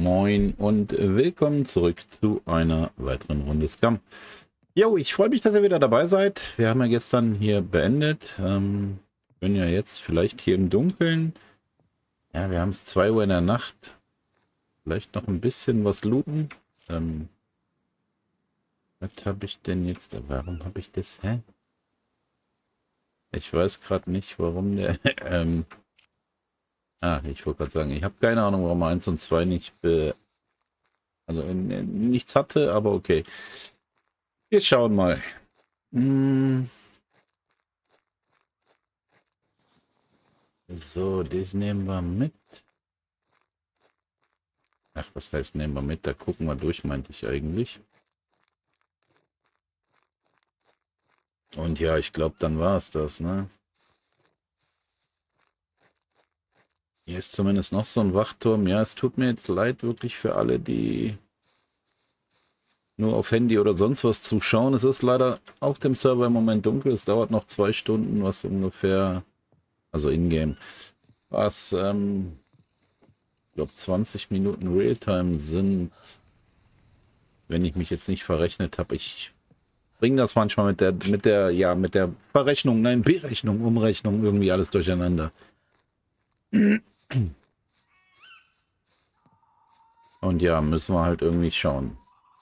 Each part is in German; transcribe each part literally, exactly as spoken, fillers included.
Moin und willkommen zurück zu einer weiteren Runde Scum. Jo, ich freue mich, dass ihr wieder dabei seid. Wir haben ja gestern hier beendet. Ähm, können ja jetzt vielleicht hier im Dunkeln. Ja, wir haben es zwei Uhr in der Nacht. Vielleicht noch ein bisschen was looten. Ähm, was habe ich denn jetzt? Warum habe ich das? Hä? Ich weiß gerade nicht, warum der... ähm, ah, ich wollte gerade sagen, ich habe keine Ahnung, warum eins und zwei nicht... Be also äh, nichts hatte, aber okay. Wir schauen mal. Hm. So, das nehmen wir mit. Ach, was heißt nehmen wir mit? Da gucken wir durch, meinte ich eigentlich. Und ja, ich glaube, dann war es das, ne? Hier ist zumindest noch so ein Wachturm. Ja, es tut mir jetzt leid wirklich für alle, die nur auf Handy oder sonst was zuschauen. Es ist leider auf dem Server im Moment dunkel. Es dauert noch zwei Stunden, was ungefähr, also in-game, was, ähm, ich glaube zwanzig Minuten Realtime sind, wenn ich mich jetzt nicht verrechnet habe. Ich bringe das manchmal mit der, mit der, ja, mit der Verrechnung, nein, Berechnung, Umrechnung, irgendwie alles durcheinander. Und ja, müssen wir halt irgendwie schauen.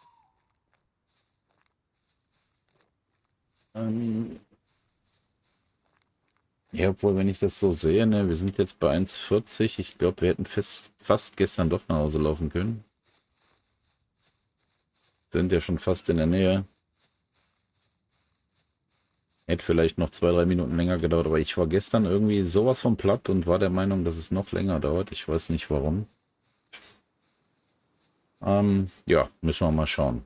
Ähm ja, obwohl, wenn ich das so sehe, ne, wir sind jetzt bei eins vierzig. Ich glaube, wir hätten fest, fast gestern doch nach Hause laufen können. Sind ja schon fast in der Nähe. Hätte vielleicht noch zwei, drei Minuten länger gedauert, aber ich war gestern irgendwie sowas von platt und war der Meinung, dass es noch länger dauert. Ich weiß nicht warum. Ähm, ja, müssen wir mal schauen.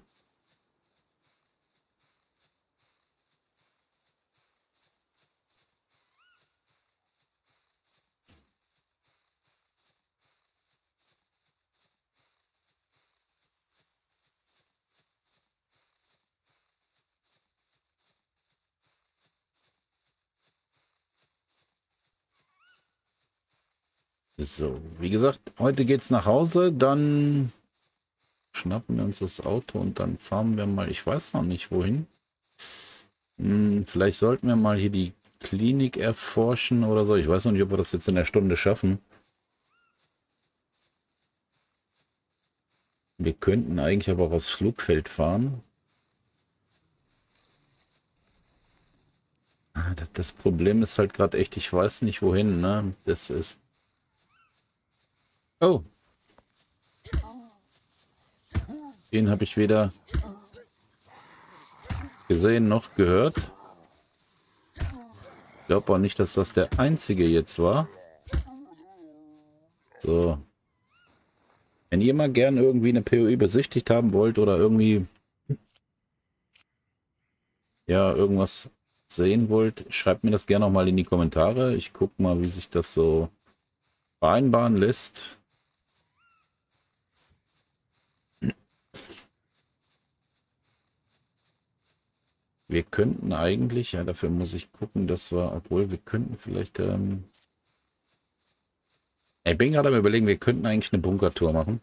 So, wie gesagt, heute geht's nach Hause, dann schnappen wir uns das Auto und dann fahren wir mal, ich weiß noch nicht wohin. Hm, vielleicht sollten wir mal hier die Klinik erforschen oder so. Ich weiß noch nicht, ob wir das jetzt in der Stunde schaffen. Wir könnten eigentlich aber auch aufs Flugfeld fahren. Ah, Das, das Problem ist halt gerade echt, ich weiß nicht wohin, ne? Das ist... Oh, den habe ich weder gesehen noch gehört. Ich glaube auch nicht, dass das der einzige jetzt war. So. Wenn ihr mal gern irgendwie eine P O I besichtigt haben wollt oder irgendwie ja irgendwas sehen wollt, schreibt mir das gerne noch mal in die Kommentare. Ich gucke mal, wie sich das so vereinbaren lässt. Wir könnten eigentlich, ja, dafür muss ich gucken, dass wir, obwohl wir könnten vielleicht, ähm, ich bin gerade am Überlegen, wir könnten eigentlich eine Bunkertour machen.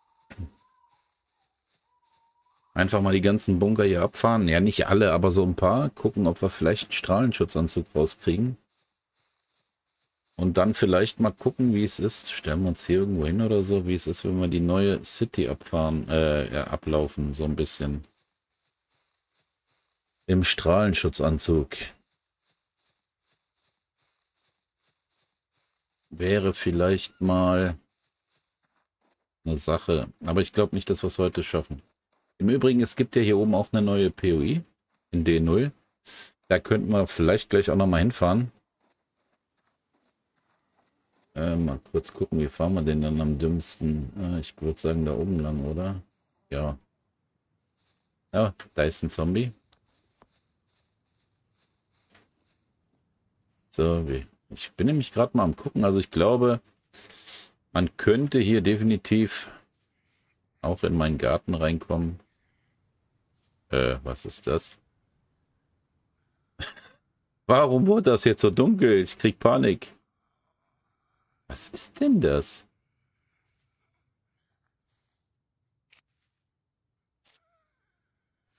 Einfach mal die ganzen Bunker hier abfahren. Ja, nicht alle, aber so ein paar. Gucken, ob wir vielleicht einen Strahlenschutzanzug rauskriegen. Und dann vielleicht mal gucken, wie es ist. Stellen wir uns hier irgendwo hin oder so, wie es ist, wenn wir die neue City abfahren, äh, ja, ablaufen, so ein bisschen. Im Strahlenschutzanzug. Wäre vielleicht mal eine Sache. Aber ich glaube nicht, dass wir es heute schaffen. Im Übrigen, es gibt ja hier oben auch eine neue P O I in D null. Da könnten wir vielleicht gleich auch noch mal hinfahren. Äh, mal kurz gucken, wie fahren wir denn dann am dümmsten? Äh, ich würde sagen, da oben lang, oder? Ja. Ja, da ist ein Zombie. So, wie. Ich bin nämlich gerade mal am gucken. Also ich glaube, man könnte hier definitiv auch in meinen Garten reinkommen. Äh, was ist das? Warum wurde das jetzt so dunkel? Ich krieg Panik. Was ist denn das?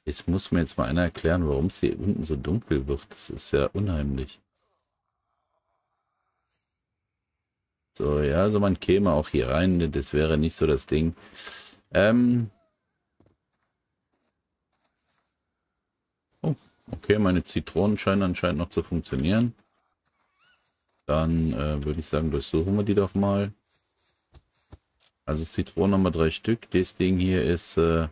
Es muss mir jetzt mal einer erklären, warum es hier unten so dunkel wird. Das ist ja unheimlich. So, ja, also man käme auch hier rein. Das wäre nicht so das Ding. Ähm. Oh, okay, meine Zitronen scheinen anscheinend noch zu funktionieren. Dann äh, würde ich sagen, durchsuchen wir die doch mal. Also Zitronen haben wir drei Stück. Das Ding hier ist... Äh,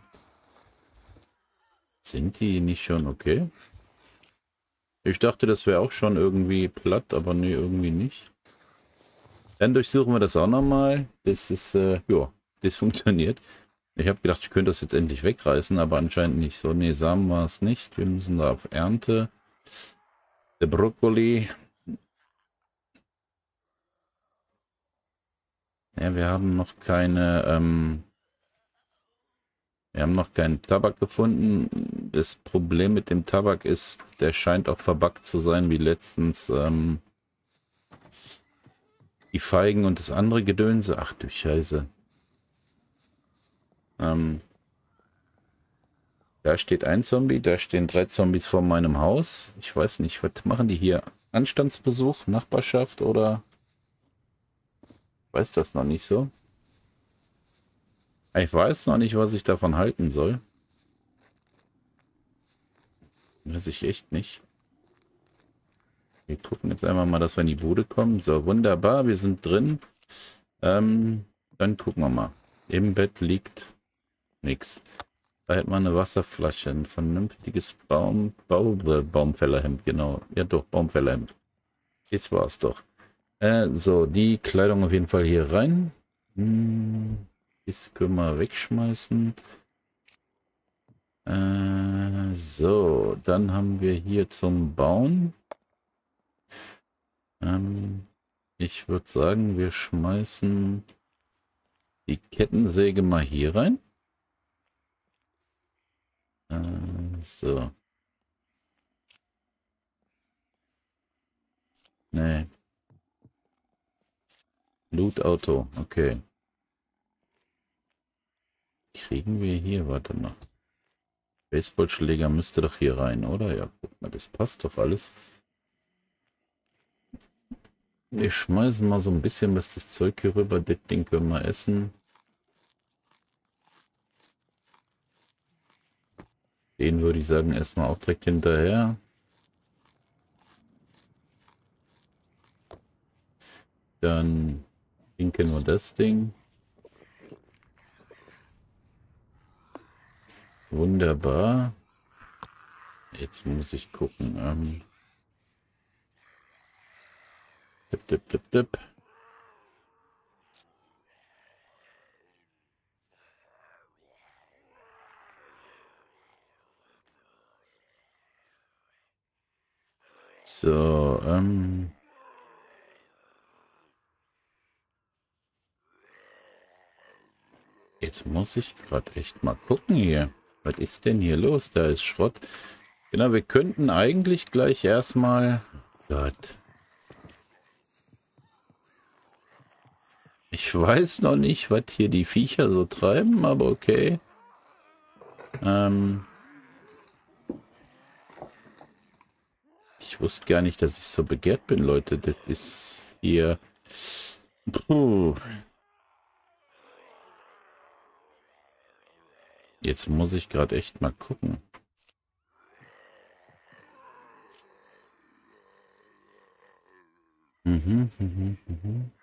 sind die nicht schon okay? Ich dachte, das wäre auch schon irgendwie platt, aber nee, irgendwie nicht. Dann durchsuchen wir das auch nochmal. Das ist, äh, ja, das funktioniert. Ich habe gedacht, ich könnte das jetzt endlich wegreißen, aber anscheinend nicht. So, nee, Samen war es nicht. Wir müssen da auf Ernte. Der Brokkoli. Ja, wir haben noch keine, ähm, wir haben noch keinen Tabak gefunden. Das Problem mit dem Tabak ist, der scheint auch verbuggt zu sein, wie letztens, ähm, die Feigen und das andere Gedönse. Ach du Scheiße. Ähm, da steht ein Zombie, da stehen drei Zombies vor meinem Haus. Ich weiß nicht, was machen die hier? Anstandsbesuch, Nachbarschaft oder? Weiß das noch nicht so. Ich weiß noch nicht, was ich davon halten soll. Weiß ich echt nicht. Wir gucken jetzt einmal mal, dass wir in die Bude kommen. So, wunderbar, wir sind drin. Ähm, dann gucken wir mal. Im Bett liegt nichts. Da hätte man eine Wasserflasche, ein vernünftiges Baum, Bau, äh, Baumfällerhemd, genau. Ja doch, Baumfällerhemd. Das war's doch. Äh, so, die Kleidung auf jeden Fall hier rein. Hm, das können wir wegschmeißen. Äh, so, dann haben wir hier zum Bauen. Ähm, ich würde sagen, wir schmeißen die Kettensäge mal hier rein. Äh, so. Nee. Loot-Auto, okay. Kriegen wir hier, warte mal. Baseballschläger müsste doch hier rein, oder? Ja, guck mal, das passt doch alles. Wir schmeißen mal so ein bisschen was das Zeug hier rüber. Das Ding können wir essen. Den würde ich sagen, erstmal auch direkt hinterher. Dann pinke nur das Ding. Wunderbar. Jetzt muss ich gucken. Ähm, tipp, tipp, tipp, tipp. So, ähm. Jetzt muss ich gerade echt mal gucken hier. Was ist denn hier los? Da ist Schrott. Genau, wir könnten eigentlich gleich erstmal... Gott. Ich weiß noch nicht, was hier die Viecher so treiben, aber okay. Ähm... Ich wusste gar nicht, dass ich so begehrt bin, Leute. Das ist hier... Puh. Jetzt muss ich gerade echt mal gucken. Mhm, mhm, mhm.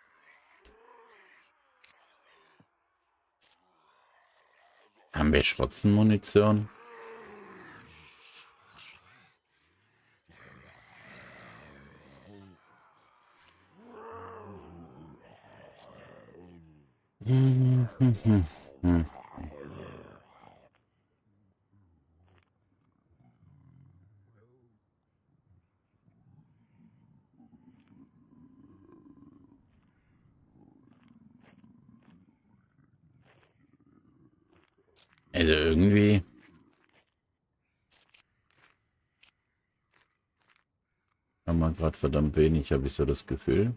Haben wir Schrotzenmunition? Mhm, mhm, mhm. Also irgendwie haben wir gerade verdammt wenig, habe ich so das Gefühl.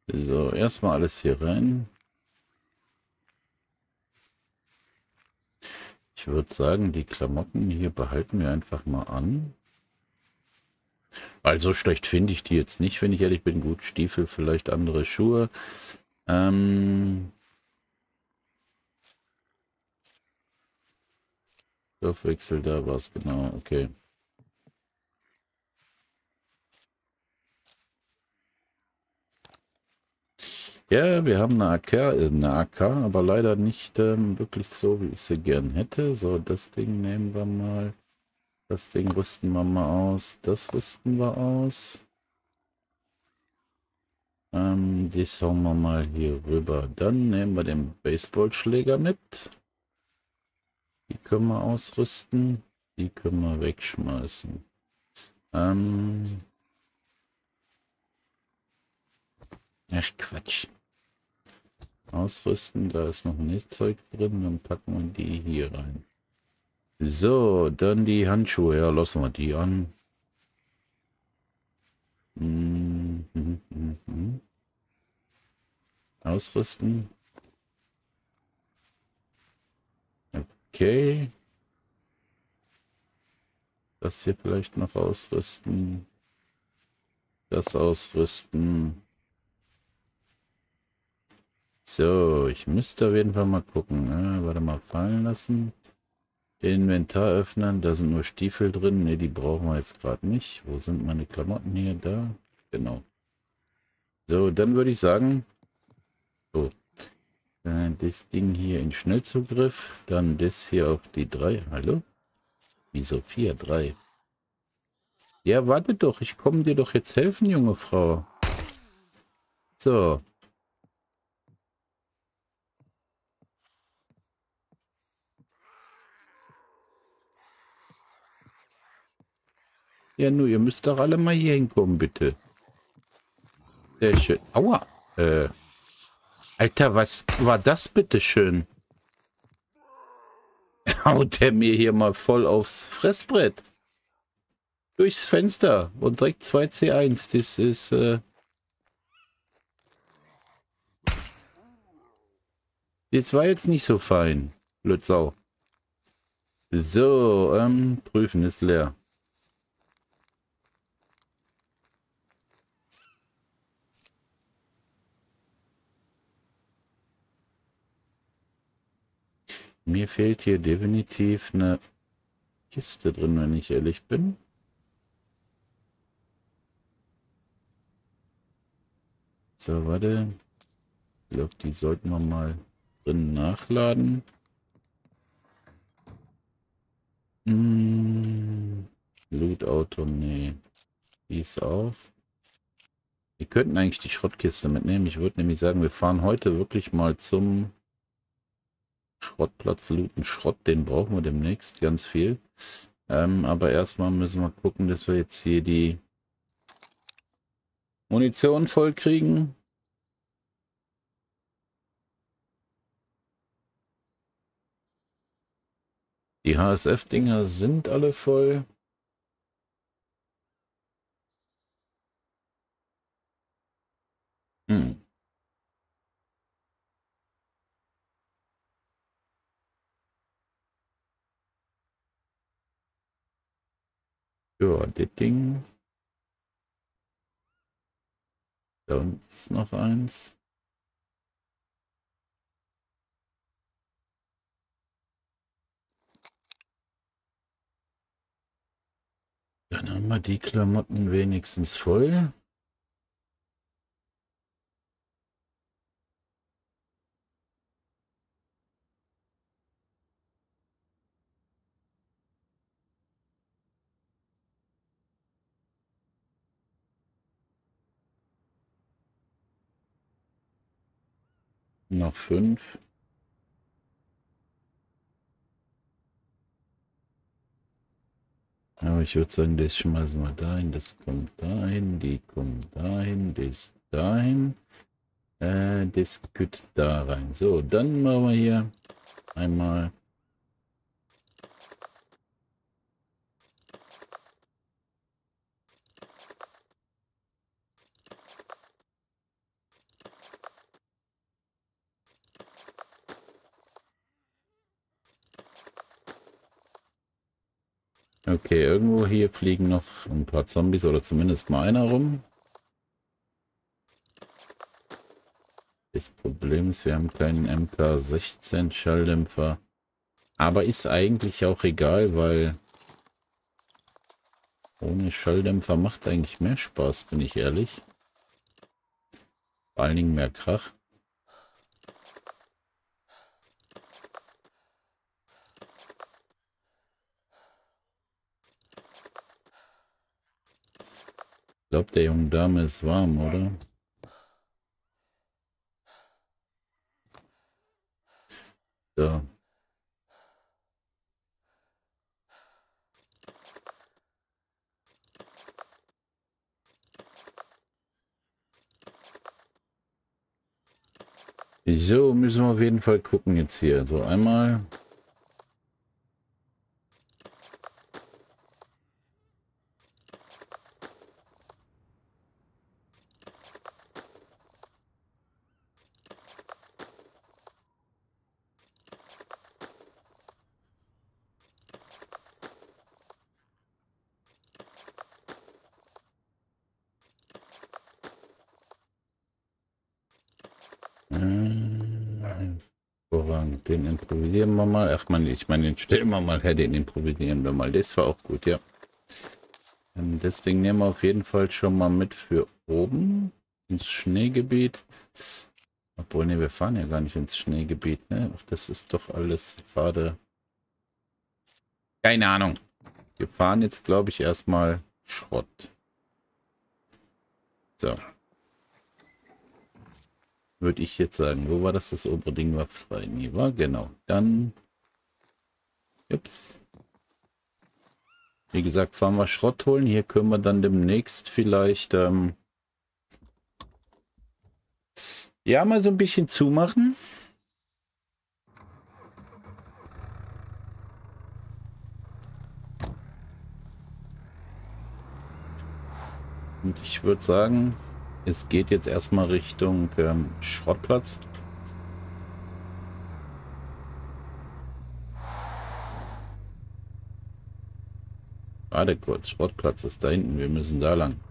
So, erstmal alles hier rein. Ich würde sagen, die Klamotten hier behalten wir einfach mal an. Also schlecht finde ich die jetzt nicht, wenn ich ehrlich bin. Gut, Stiefel, vielleicht andere Schuhe. Ähm, Stoffwechsel, da war es genau, okay. Ja, wir haben eine A K, äh, eine A K, aber leider nicht ähm, wirklich so, wie ich sie gern hätte. So, das Ding nehmen wir mal. Das Ding rüsten wir mal aus. Das rüsten wir aus. Ähm, das hauen wir mal hier rüber. Dann nehmen wir den Baseballschläger mit. Die können wir ausrüsten. Die können wir wegschmeißen. Ähm, ach Quatsch. Ausrüsten, da ist noch ein Nähzeug drin. Dann packen wir die hier rein. So, dann die Handschuhe. Ja, lassen wir die an. Mhm, mhm, mhm, mhm. Ausrüsten. Okay. Das hier vielleicht noch ausrüsten. Das ausrüsten. So, ich müsste auf jeden Fall mal gucken. Ne? Warte mal, fallen lassen. Inventar öffnen. Da sind nur Stiefel drin. Ne, die brauchen wir jetzt gerade nicht. Wo sind meine Klamotten hier? Da. Genau. So, dann würde ich sagen, so, äh, das Ding hier in Schnellzugriff. Dann das hier auf die drei. Hallo? Wieso vier, drei? Ja, warte doch. Ich komme dir doch jetzt helfen, junge Frau. So. Ja, nur, ihr müsst doch alle mal hier hinkommen, bitte. Sehr schön. Aua. Äh, Alter, was war das bitte schön? Haut der mir hier mal voll aufs Fressbrett. Durchs Fenster und direkt zwei C eins. Das ist, äh... Das war jetzt nicht so fein. Blödsau. So, ähm, prüfen ist leer. Mir fehlt hier definitiv eine Kiste drin, wenn ich ehrlich bin. So, warte. Ich glaube, die sollten wir mal drin nachladen. Hm, Loot-Auto, nee. Die ist auf. Wir könnten eigentlich die Schrottkiste mitnehmen. Ich würde nämlich sagen, wir fahren heute wirklich mal zum Schrottplatz looten. Schrott, den brauchen wir demnächst ganz viel. Ähm, aber erstmal müssen wir gucken, dass wir jetzt hier die Munition voll kriegen. Die H S F-Dinger sind alle voll. Hm. Ja, das Ding. Da unten ist noch eins. Dann haben wir die Klamotten wenigstens voll. Noch fünf. Aber ich würde sagen, das schmeißen wir dahin, das kommt dahin, die kommt dahin, das dahin. Äh, das geht da rein. So, dann machen wir hier einmal. Okay, irgendwo hier fliegen noch ein paar Zombies oder zumindest mal einer rum. Das Problem ist, wir haben keinen M K sechzehn Schalldämpfer. Aber ist eigentlich auch egal, weil ohne Schalldämpfer macht eigentlich mehr Spaß, bin ich ehrlich. Vor allen Dingen mehr Krach. Ich glaube, der jungen Dame ist warm, oder? So. So, müssen wir auf jeden Fall gucken jetzt hier. So, einmal. Äh, Vorrang. Den improvisieren wir mal. Ach man, ich meine, den stellen wir mal her, den improvisieren wir mal. Das war auch gut, ja. Ähm, Das Ding nehmen wir auf jeden Fall schon mal mit für oben ins Schneegebiet. Obwohl, ne, wir fahren ja gar nicht ins Schneegebiet, ne? Ach, das ist doch alles gerade. Keine Ahnung. Wir fahren jetzt, glaube ich, erstmal Schrott. So. Würde ich jetzt sagen. Wo war das? Das obere Ding war frei. Nee, war genau. Dann. Ups. Wie gesagt, fahren wir Schrott holen. Hier können wir dann demnächst vielleicht ähm, ja mal so ein bisschen zumachen. Und ich würde sagen, es geht jetzt erstmal Richtung ähm, Schrottplatz. Warte kurz, Schrottplatz ist da hinten. Wir müssen da lang.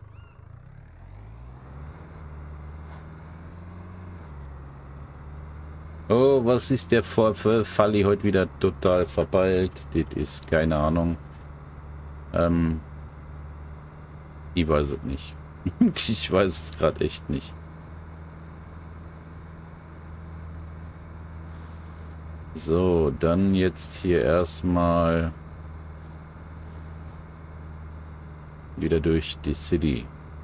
Oh, was ist der Fall? Falli heute wieder total verpeilt? Das ist keine Ahnung. Ähm, ich weiß es nicht. Ich weiß es gerade echt nicht. So, dann jetzt hier erstmal wieder durch die City.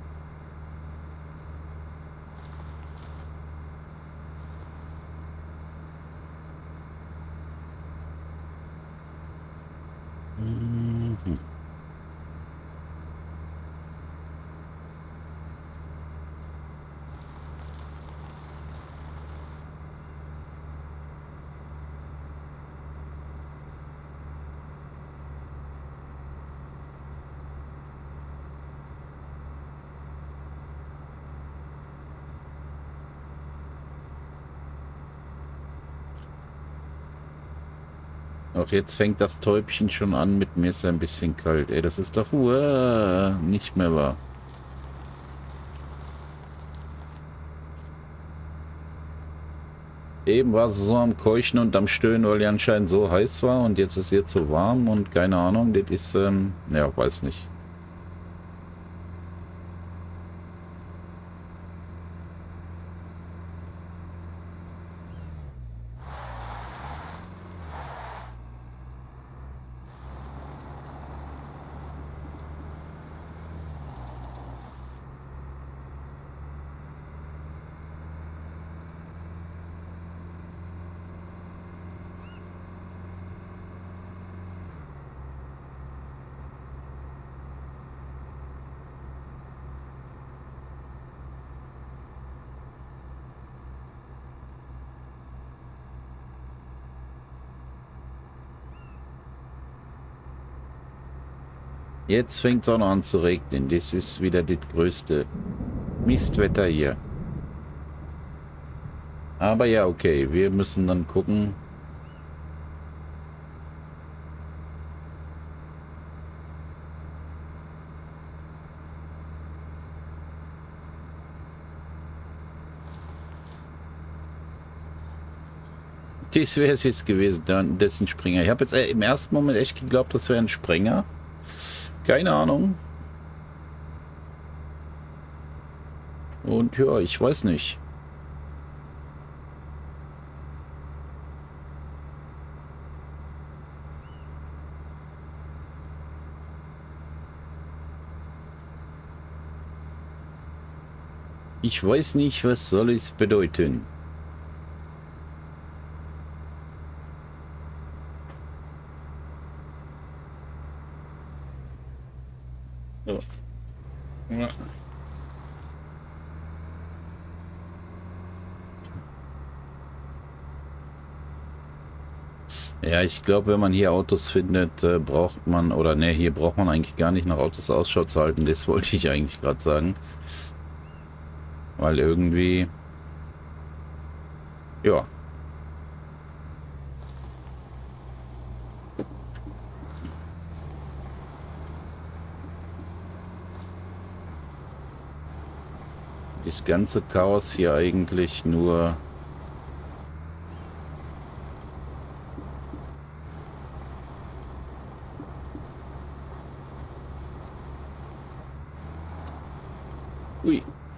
Mhm. Auch jetzt fängt das Täubchen schon an, mit mir ist ein bisschen kalt. Ey, das ist doch uah, nicht mehr wahr. Eben war es so am Keuchen und am Stöhnen, weil die anscheinend so heiß war und jetzt ist jetzt so warm und keine Ahnung, das ist, ähm, ja, weiß nicht. Jetzt fängt es auch noch an zu regnen. Das ist wieder das größte Mistwetter hier. Aber ja, okay, wir müssen dann gucken. Das wäre es jetzt gewesen, dann dessen Springer. Ich habe jetzt äh, im ersten Moment echt geglaubt, das wäre ein Springer. Keine Ahnung. Und ja, ich weiß nicht. Ich weiß nicht, was soll es bedeuten. So. Ja. Ja, ich glaube, wenn man hier Autos findet, äh, braucht man, oder ne, hier braucht man eigentlich gar nicht nach Autos Ausschau zu halten. Das wollte ich eigentlich gerade sagen. Weil irgendwie, ja. Das ganze Chaos hier eigentlich nur... Ui.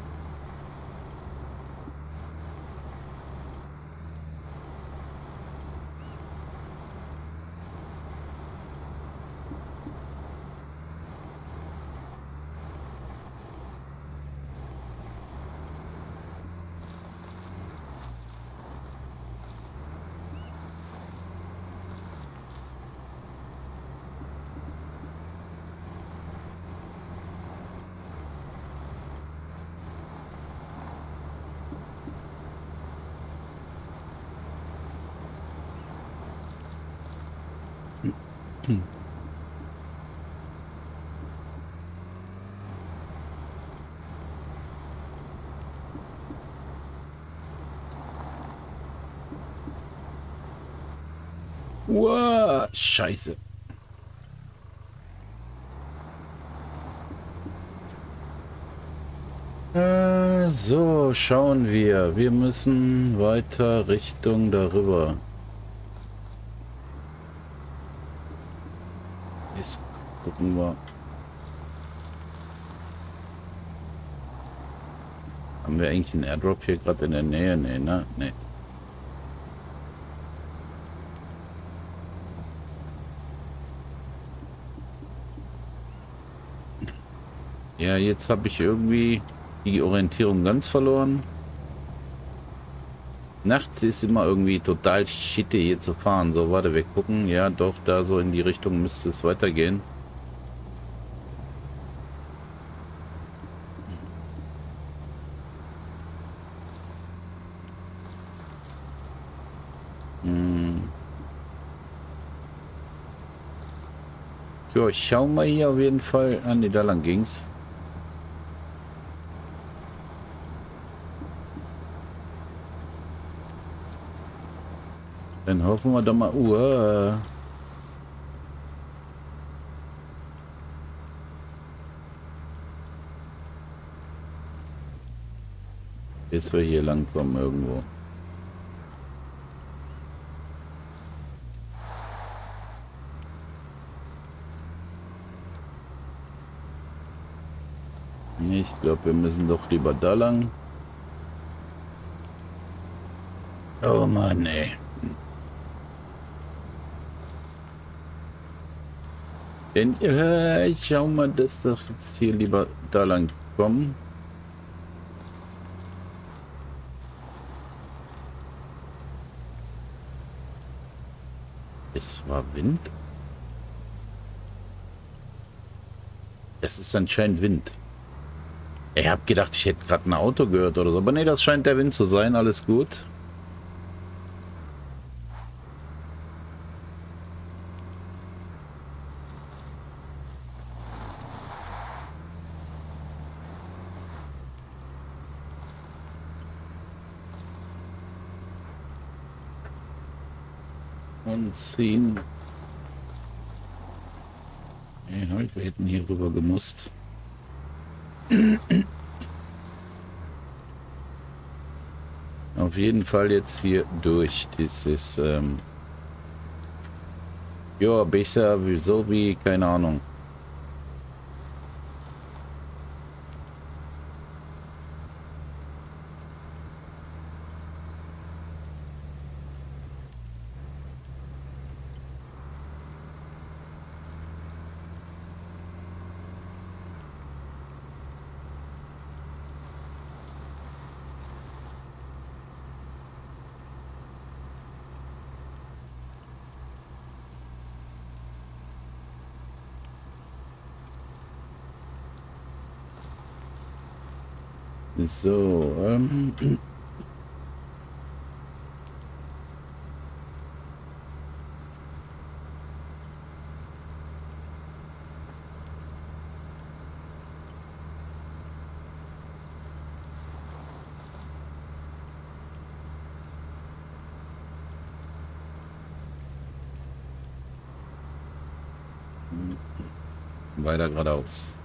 Uah, Scheiße. Äh, so, schauen wir. Wir müssen weiter Richtung darüber. Jetzt gucken wir. Haben wir eigentlich einen Airdrop hier gerade in der Nähe? Nee, ne? Nee. Ja, jetzt habe ich irgendwie die Orientierung ganz verloren. Nachts ist immer irgendwie total shitty hier zu fahren. So, warte, wir gucken. Ja, doch, da so in die Richtung müsste es weitergehen. Hm. Ja, ich schau mal hier auf jeden Fall. Ah, ne, da lang ging's. Dann hoffen wir doch mal. Uh, bis wir hier lang kommen irgendwo. Ich glaube, wir müssen doch lieber da lang. Oh Mann, ey. Denn, äh, ich schau mal, dass doch jetzt hier lieber da lang kommen. Es war Wind. Es ist anscheinend Wind. Ich habe gedacht, ich hätte gerade ein Auto gehört oder so. Aber nee, das scheint der Wind zu sein. Alles gut. Und ziehen. Ja, wir hätten hier rüber gemusst. auf jeden Fall jetzt hier durch. Das ist, ähm, ja, besser, so wie, keine Ahnung. So, ähm, weiter geradeaus.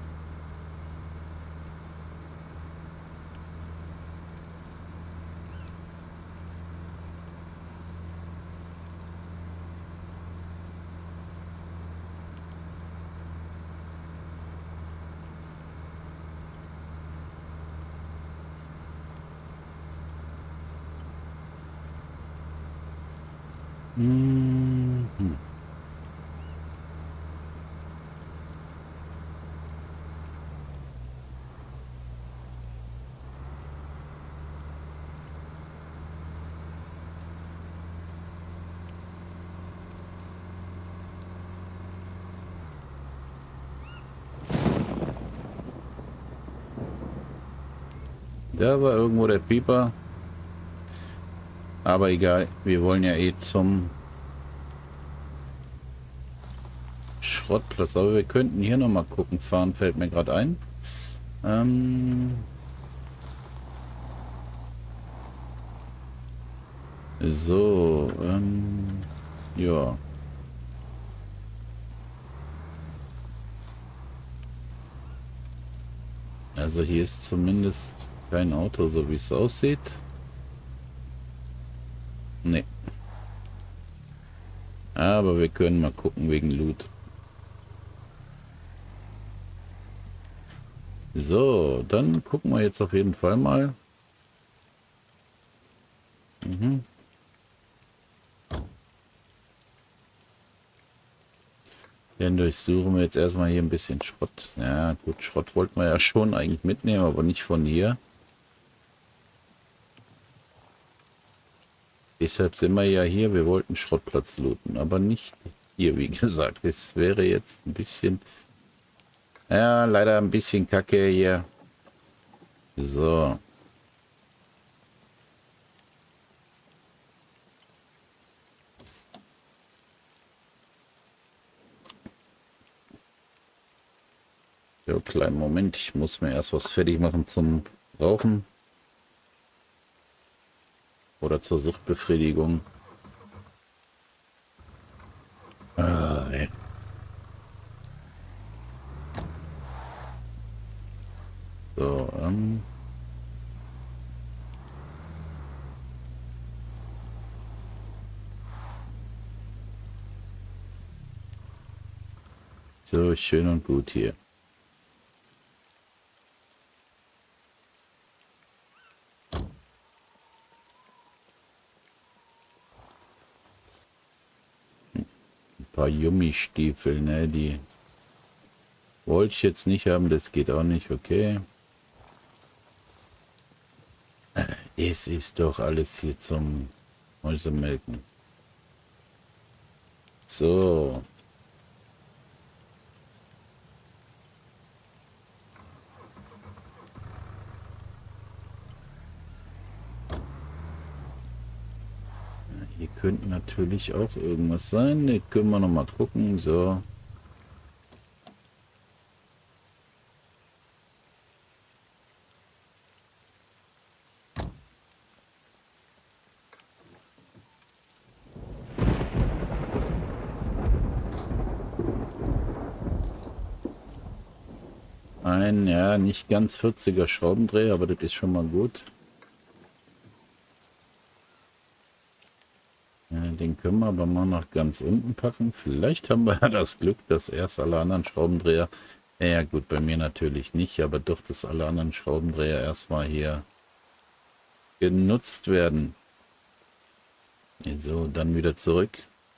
Mhm. Da war irgendwo der Pieper. Aber egal, wir wollen ja eh zum Schrottplatz. Aber wir könnten hier noch mal gucken fahren, fällt mir gerade ein. Ähm so, ähm, ja. Also hier ist zumindest kein Auto, so wie es aussieht. Nee. Aber wir können mal gucken wegen Loot. So, dann gucken wir jetzt auf jeden Fall mal. Mhm. Dann durchsuchen wir jetzt erstmal hier ein bisschen Schrott. Ja gut, Schrott wollten wir ja schon eigentlich mitnehmen, aber nicht von hier. Deshalb sind wir ja hier. Wir wollten Schrottplatz looten, aber nicht hier, wie gesagt. Das wäre jetzt ein bisschen... Ja, leider ein bisschen kacke hier. So. So, kleinen Moment. Ich muss mir erst was fertig machen zum Rauchen. Oder zur Suchtbefriedigung. Ah, ey. So, ähm... So, schön und gut hier. Ein paar Yummi-Stiefel, ne? Die wollte ich jetzt nicht haben, das geht auch nicht, okay. Es ist doch alles hier zum Mäusemelken. So. Hier könnte natürlich auch irgendwas sein. Ne, können wir noch mal gucken. So. Ein, ja, nicht ganz vierziger Schraubendreher, aber das ist schon mal gut. Den können wir aber mal nach ganz unten packen. Vielleicht haben wir ja das Glück, dass erst alle anderen Schraubendreher... Ja gut, bei mir natürlich nicht, aber doch, dass alle anderen Schraubendreher erstmal hier genutzt werden. So, dann wieder zurück.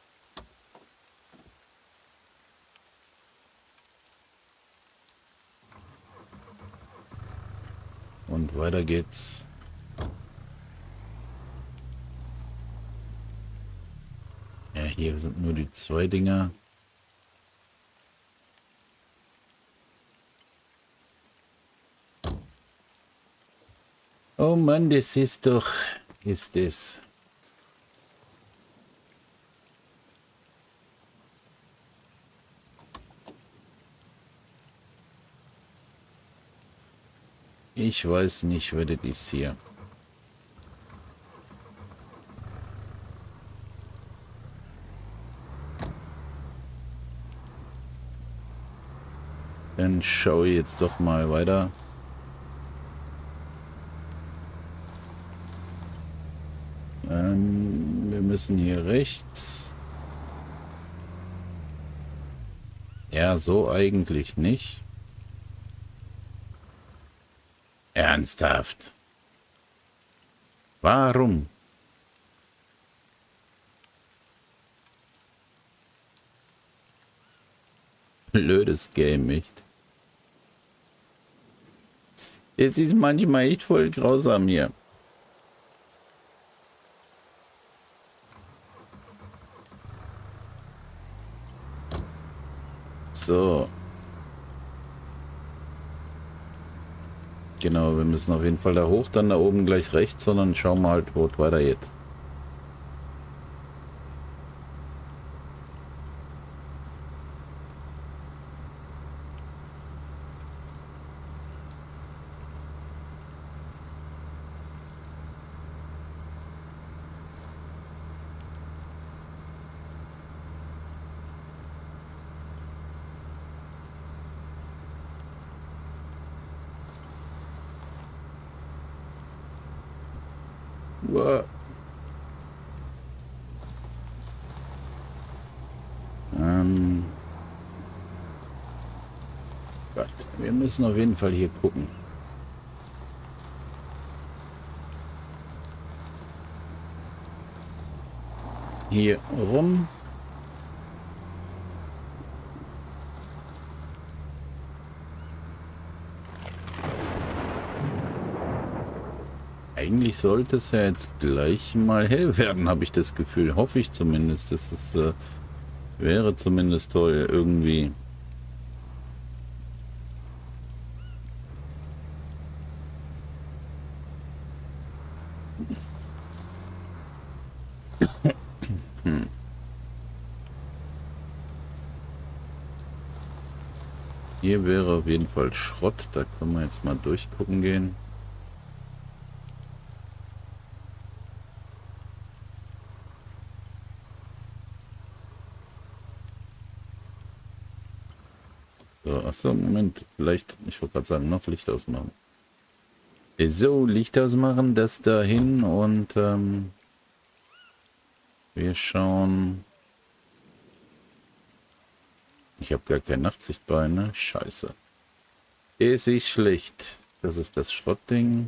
Und weiter geht's. Ja, hier sind nur die zwei Dinger. Oh Mann, das ist doch... Ist das... Ich weiß nicht, wer das ist hier. Dann schaue ich jetzt doch mal weiter. Ähm, wir müssen hier rechts. Ja, so eigentlich nicht. Ernsthaft. Warum? Blödes Game, echt. Es ist manchmal echt voll grausam hier. So. Genau, wir müssen auf jeden Fall da hoch, dann da oben gleich rechts, sondern schauen wir halt, wo es weitergeht. Uah. Ähm. Gott, wir müssen auf jeden Fall hier gucken. Hier rum. Eigentlich sollte es ja jetzt gleich mal hell werden, habe ich das Gefühl. Hoffe ich zumindest. Das ist, äh, wäre zumindest toll irgendwie. Hm. Hier wäre auf jeden Fall Schrott. Da können wir jetzt mal durchgucken gehen. So, achso, Moment. Vielleicht, ich wollte gerade sagen, noch Licht ausmachen. So, Licht ausmachen, das dahin und ähm, wir schauen. Ich habe gar kein Nachtsichtbein, ne? Scheiße. Es ist schlecht. Das ist das Schrottding.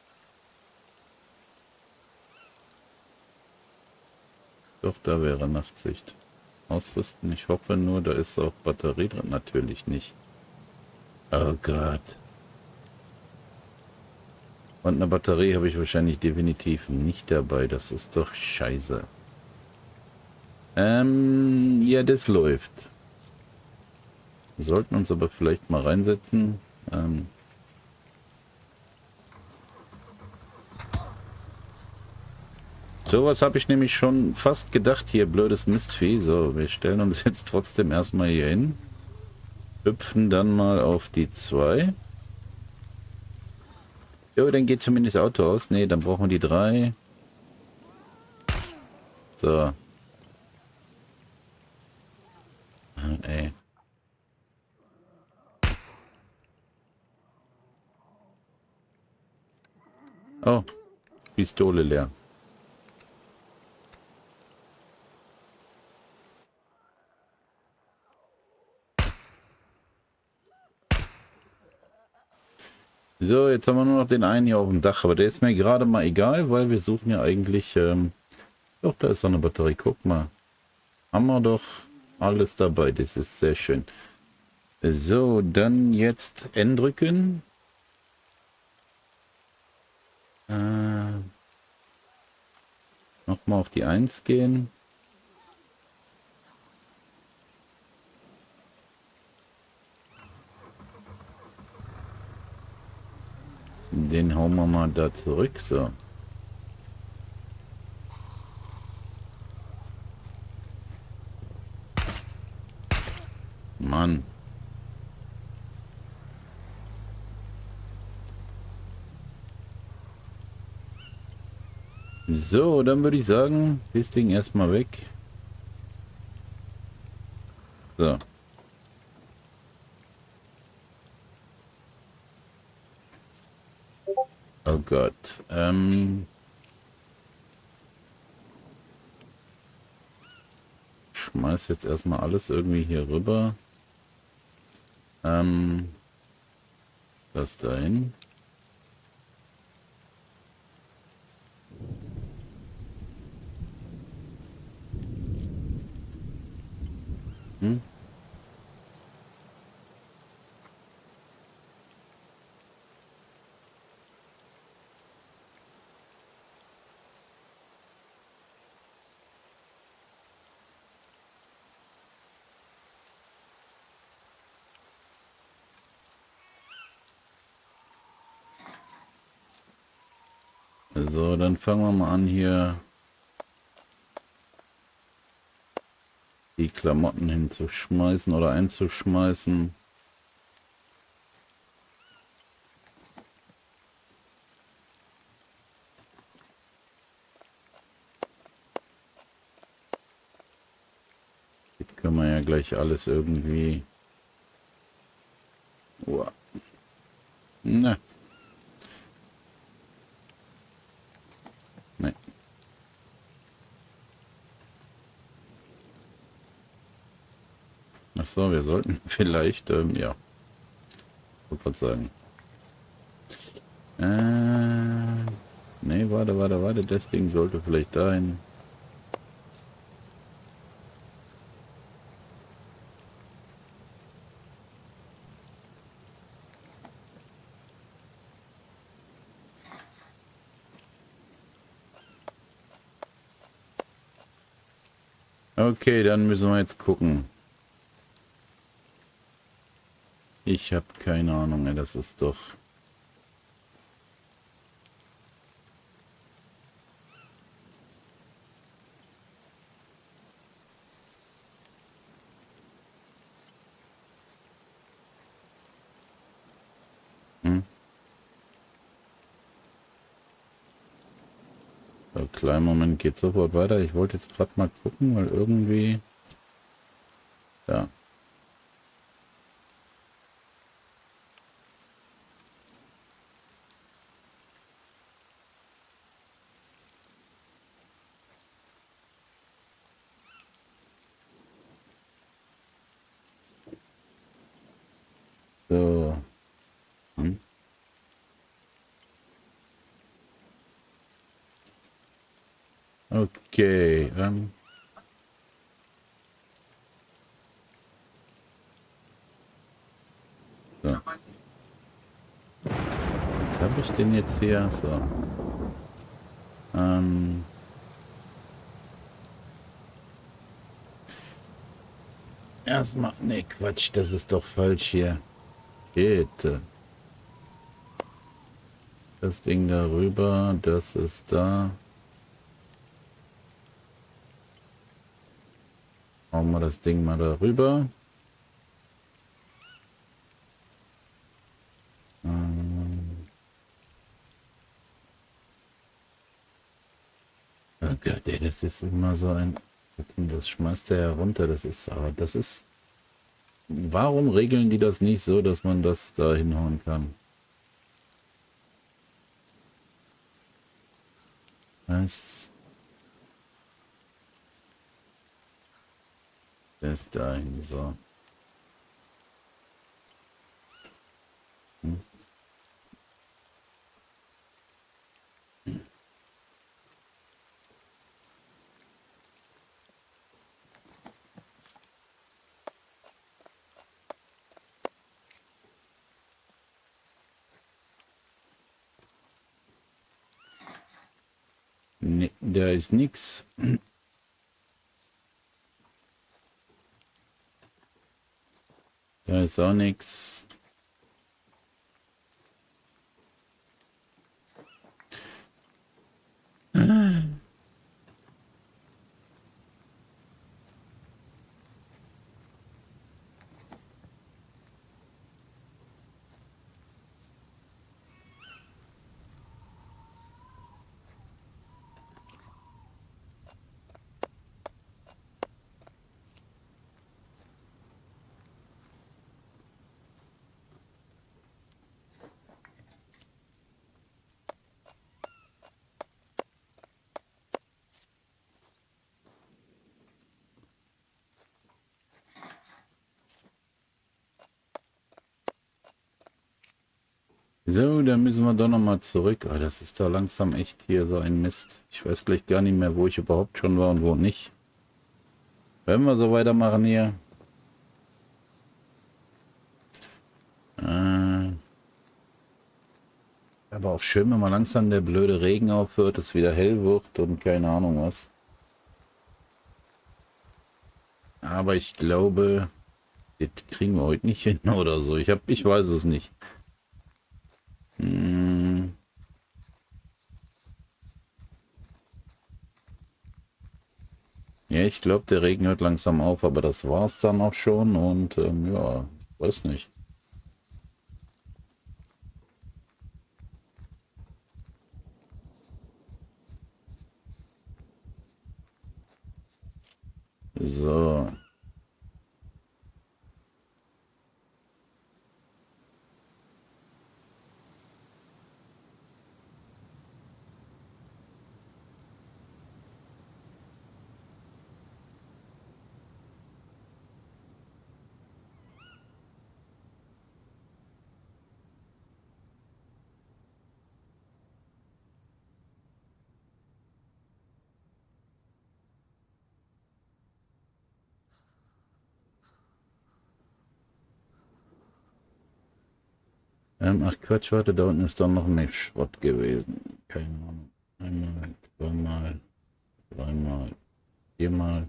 Doch, da wäre Nachtsicht. Ausrüsten. Ich hoffe nur, da ist auch Batterie drin. Natürlich nicht. Oh Gott. Und eine Batterie habe ich wahrscheinlich definitiv nicht dabei. Das ist doch scheiße. Ähm, ja, das läuft. Wir sollten uns aber vielleicht mal reinsetzen. Ähm, Sowas habe ich nämlich schon fast gedacht hier, blödes Mistvieh. So, wir stellen uns jetzt trotzdem erstmal hier hin. Hüpfen dann mal auf die zwei. Jo, dann geht zumindest das Auto aus. Ne, dann brauchen wir die drei. So. Ah, ey. Oh, Pistole leer. So, jetzt haben wir nur noch den einen hier auf dem Dach, aber der ist mir gerade mal egal, weil wir suchen ja eigentlich... Ähm, doch, da ist so eine Batterie, guck mal. Haben wir doch alles dabei, das ist sehr schön. So, dann jetzt N drücken. Äh, Nochmal auf die eins gehen. Den hauen wir mal da zurück, so. Mann. So, dann würde ich sagen, das Ding erstmal weg. So. Oh Gott. Ähm, schmeiß jetzt erstmal alles irgendwie hier rüber. Ähm, das dahin. Hm? So, dann fangen wir mal an hier die Klamotten hinzuschmeißen oder einzuschmeißen. Das können wir ja gleich alles irgendwie... Uah. Ne. Ne. Ach so, wir sollten vielleicht, ähm, ja, wollte gerade sagen. Äh, ne, warte, warte, warte, das Ding sollte vielleicht dahin. Okay, dann müssen wir jetzt gucken. Ich habe keine Ahnung, ey, das ist doch... Hm? So, kleinen Moment, geht sofort weiter. Ich wollte jetzt gerade mal gucken, weil irgendwie... Ja. So. Hm? Okay, ähm... So. Was habe ich denn jetzt hier? So. Ähm... Erstmal... Ne, Quatsch, das ist doch falsch hier. Bitte. Das Ding darüber, das ist da. Hauen wir das Ding mal darüber. Ähm... Oh Gott, ey, das ist immer so ein... Das schmeißt er herunter, das ist... Aber das ist... Warum regeln die das nicht so, dass man das da hinhauen kann? Das... Das dahin, so. Hm. Da ist nix. Da ist auch nix. So, dann müssen wir doch noch mal zurück. Oh, das ist da langsam echt hier so ein Mist. Ich weiß gleich gar nicht mehr, wo ich überhaupt schon war und wo nicht. Wenn wir so weitermachen hier. Äh, aber auch schön, wenn mal langsam der blöde Regen aufhört, es wieder hell wird und keine Ahnung was. Aber ich glaube, das kriegen wir heute nicht hin oder so. Ich hab, ich weiß es nicht. Hm. Ja, ich glaube, der Regen hört langsam auf, aber das war's dann auch schon und ähm, ja, weiß nicht. So. Ähm, ach Quatsch, warte, da unten ist doch noch mehr Schrott gewesen. Keine Ahnung. Einmal, zweimal, dreimal, viermal.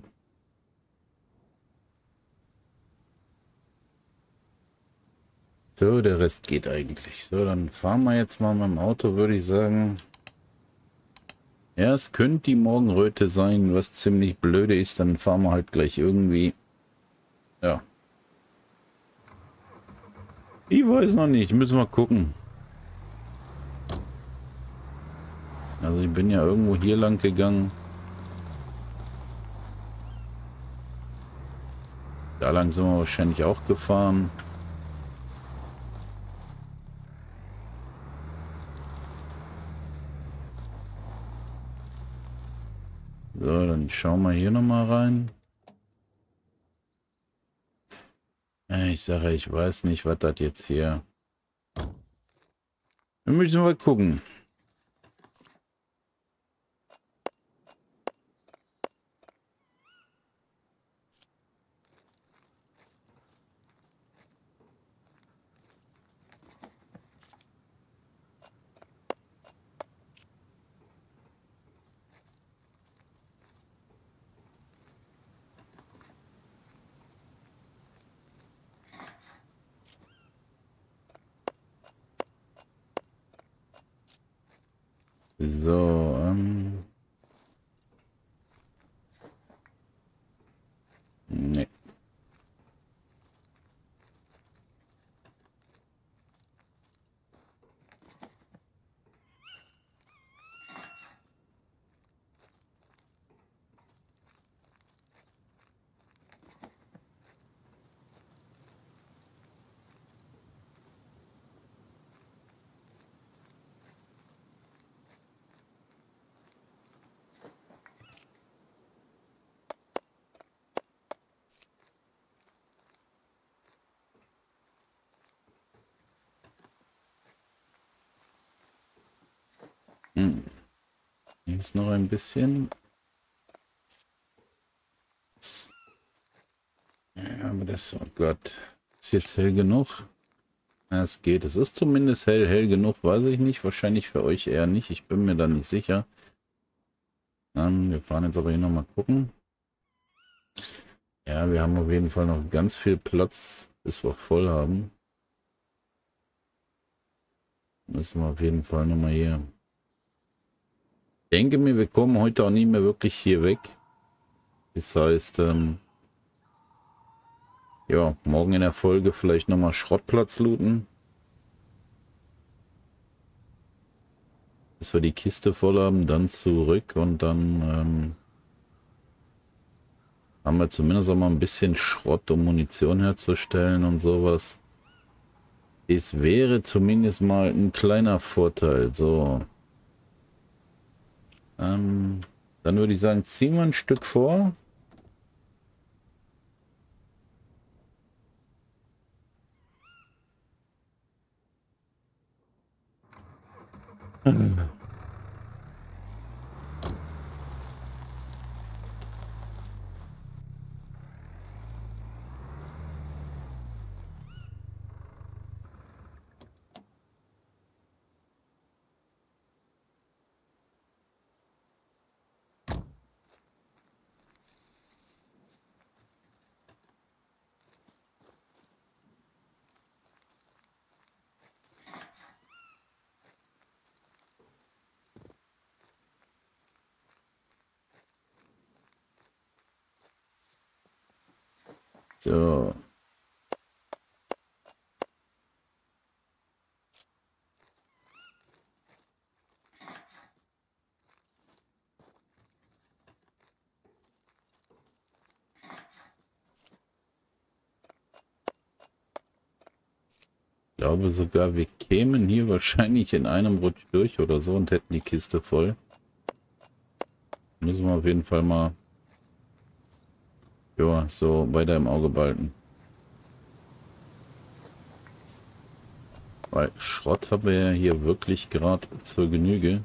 So, der Rest geht eigentlich. So, dann fahren wir jetzt mal mit dem Auto, würde ich sagen. Ja, es könnte die Morgenröte sein, was ziemlich blöde ist. Dann fahren wir halt gleich irgendwie. Ja. Ich weiß noch nicht, müssen wir gucken. Also ich bin ja irgendwo hier lang gegangen. Da lang sind wir wahrscheinlich auch gefahren. So, dann schauen wir hier nochmal rein. Ich sage, ich weiß nicht, was das jetzt hier... Wir müssen mal gucken. So, ähm... Nee. Hm. Hier ist noch ein bisschen. Ja, aber das, oh Gott. Ist jetzt hell genug? Ja, es geht. Es ist zumindest hell. Hell genug, weiß ich nicht. Wahrscheinlich für euch eher nicht. Ich bin mir da nicht sicher. Ähm, wir fahren jetzt aber hier nochmal gucken. Ja, wir haben auf jeden Fall noch ganz viel Platz, bis wir voll haben. Müssen wir auf jeden Fall nochmal hier. Ich denke mir, wir kommen heute auch nicht mehr wirklich hier weg. Das heißt, ähm, ja, morgen in der Folge vielleicht nochmal Schrottplatz looten. Bis wir die Kiste voll haben, dann zurück und dann ähm, haben wir zumindest auch mal ein bisschen Schrott, um Munition herzustellen und sowas. Es wäre zumindest mal ein kleiner Vorteil. So. Ähm, dann würde ich sagen, ziehen wir ein Stück vor. So. Ich glaube sogar, wir kämen hier wahrscheinlich in einem Rutsch durch oder so und hätten die Kiste voll. Müssen wir auf jeden Fall mal, ja, so weiter im Auge behalten. Weil Schrott haben wir ja hier wirklich gerade zur Genüge.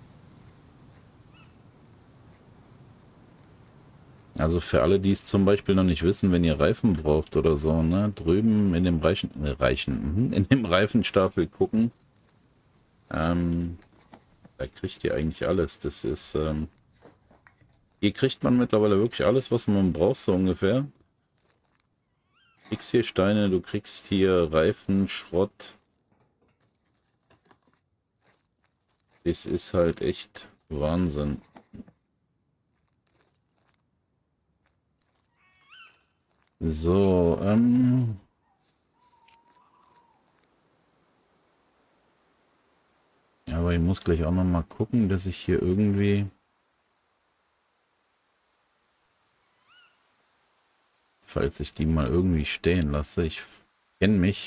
Also für alle, die es zum Beispiel noch nicht wissen, wenn ihr Reifen braucht oder so, ne, drüben in dem Reichen, äh, Reichen, mhm, in dem Reifenstapel gucken. Ähm, da kriegt ihr eigentlich alles. Das ist, ähm, hier kriegt man mittlerweile wirklich alles, was man braucht, so ungefähr. Du kriegst hier Steine, du kriegst hier Reifen, Schrott. Das ist halt echt Wahnsinn. So, ähm... aber ich muss gleich auch noch mal gucken, dass ich hier irgendwie... falls ich die mal irgendwie stehen lasse. Ich kenne mich.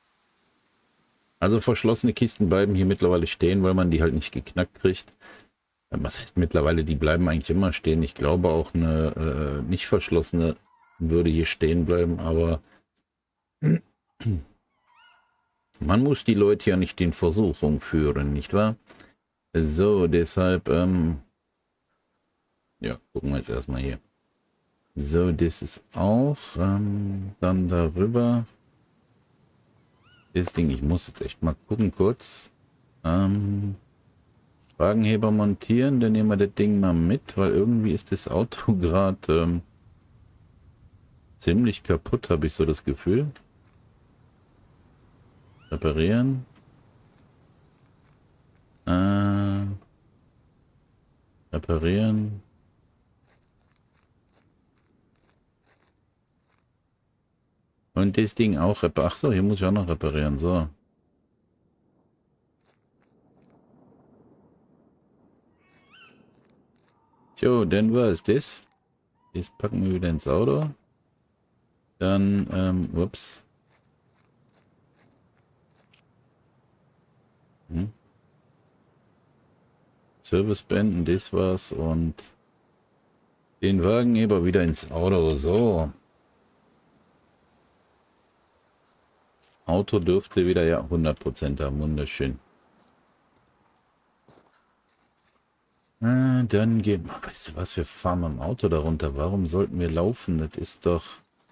Also verschlossene Kisten bleiben hier mittlerweile stehen, weil man die halt nicht geknackt kriegt. Was heißt mittlerweile? Die bleiben eigentlich immer stehen. Ich glaube auch eine äh, nicht verschlossene würde hier stehen bleiben, aber man muss die Leute ja nicht in Versuchung führen, nicht wahr? So, deshalb, ähm, ja, gucken wir jetzt erstmal hier. So, das ist auch, ähm, dann darüber. Das Ding, ich muss jetzt echt mal gucken kurz. Ähm, Wagenheber montieren, dann nehmen wir das Ding mal mit, weil irgendwie ist das Auto gerade ähm, ziemlich kaputt, habe ich so das Gefühl. Reparieren. Äh, reparieren. Und das Ding auch reparieren. Ach so, hier muss ich auch noch reparieren. So. Jo, dann war es das. Das packen wir wieder ins Auto. Dann, ähm, ups. Hm. Service beenden, das war's. Und den Wagenheber wieder ins Auto. So. Auto dürfte wieder, ja, hundert Prozent haben. Wunderschön. Äh, dann gehen wir. Weißt du was, wir fahren mit dem Auto darunter. Warum sollten wir laufen? Das ist doch...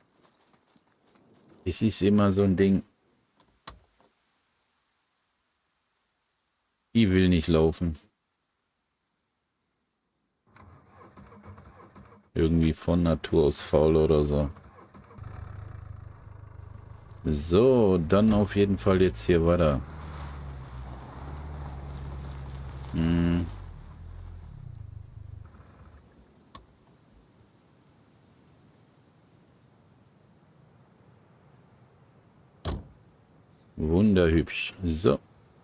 Es ist immer so ein Ding. Ich will nicht laufen. Irgendwie von Natur aus faul oder so. So, dann auf jeden Fall jetzt hier weiter. Hm. Wunderhübsch. So.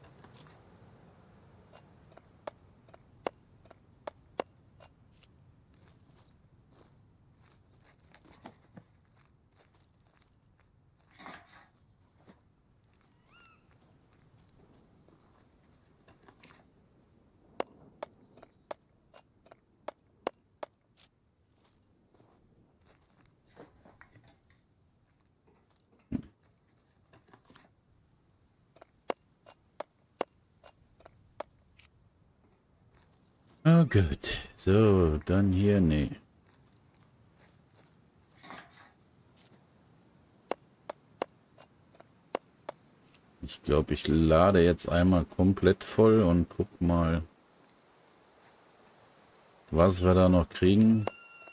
Oh gut. So, dann hier, nee. Ich glaube, ich lade jetzt einmal komplett voll und guck mal, was wir da noch kriegen.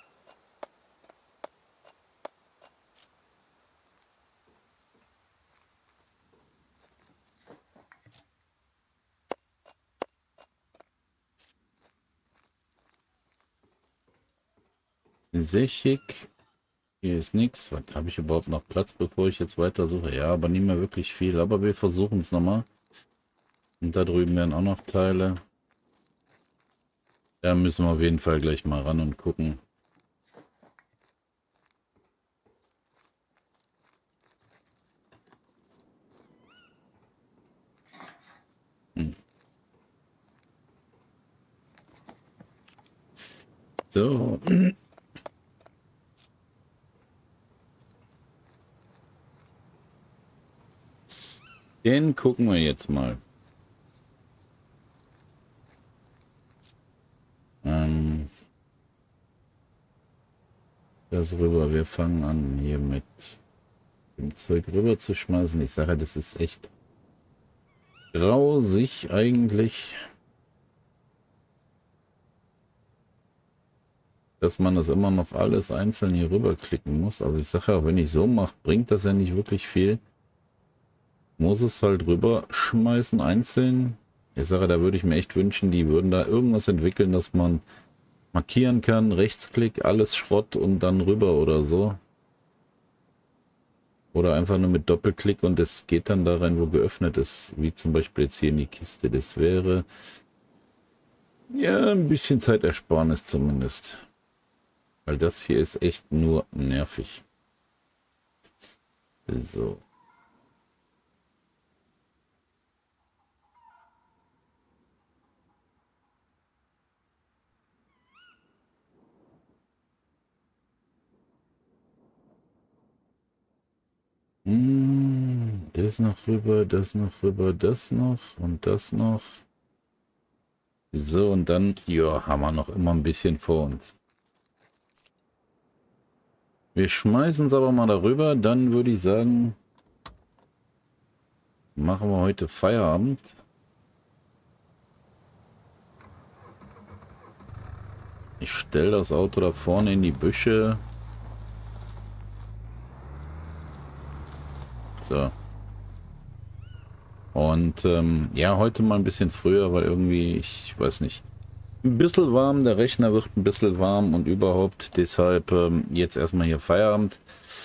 Sechig. Hier ist nichts. Was habe ich überhaupt noch Platz, bevor ich jetzt weiter suche? Ja, aber nicht mehr wirklich viel. Aber wir versuchen es nochmal. Und da drüben werden auch noch Teile. Da müssen wir auf jeden Fall gleich mal ran und gucken. Hm. So. Den gucken wir jetzt mal. Ähm, das rüber. Wir fangen an, hier mit dem Zeug rüber zu schmeißen. Ich sage, das ist echt grausig eigentlich, dass man das immer noch alles einzeln hier rüber klicken muss. Also ich sage ja, wenn ich so mache, bringt das ja nicht wirklich viel. Muss es halt rüber schmeißen einzeln. Ich sage, da würde ich mir echt wünschen, die würden da irgendwas entwickeln, dass man markieren kann, Rechtsklick, alles Schrott und dann rüber oder so. Oder einfach nur mit Doppelklick und es geht dann da rein, wo geöffnet ist. Wie zum Beispiel jetzt hier in die Kiste. Das wäre ja ein bisschen Zeitersparnis zumindest. Weil das hier ist echt nur nervig. So. Hm, das noch rüber, das noch rüber, das noch und das noch. So, und dann, ja, haben wir noch immer ein bisschen vor uns. Wir schmeißen es aber mal darüber, dann würde ich sagen, machen wir heute Feierabend. Ich stelle das Auto da vorne in die Büsche. So. Und ähm, ja, heute mal ein bisschen früher, weil irgendwie, ich weiß nicht, ein bisschen warm, der Rechner wird ein bisschen warm und überhaupt, deshalb ähm, jetzt erstmal hier Feierabend.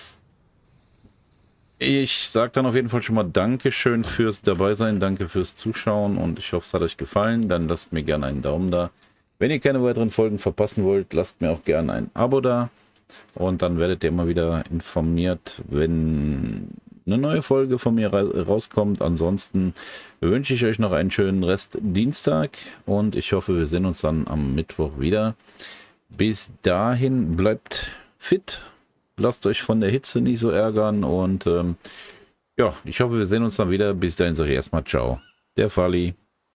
Ich sage dann auf jeden Fall schon mal Dankeschön fürs Dabeisein, danke fürs Zuschauen und ich hoffe, es hat euch gefallen. Dann lasst mir gerne einen Daumen da. Wenn ihr keine weiteren Folgen verpassen wollt, lasst mir auch gerne ein Abo da und dann werdet ihr immer wieder informiert, wenn eine neue Folge von mir ra rauskommt. Ansonsten wünsche ich euch noch einen schönen Rest Dienstag und ich hoffe, wir sehen uns dann am Mittwoch wieder. Bis dahin bleibt fit, lasst euch von der Hitze nicht so ärgern und ähm, ja, ich hoffe, wir sehen uns dann wieder. Bis dahin sage ich erstmal ciao, der Falli.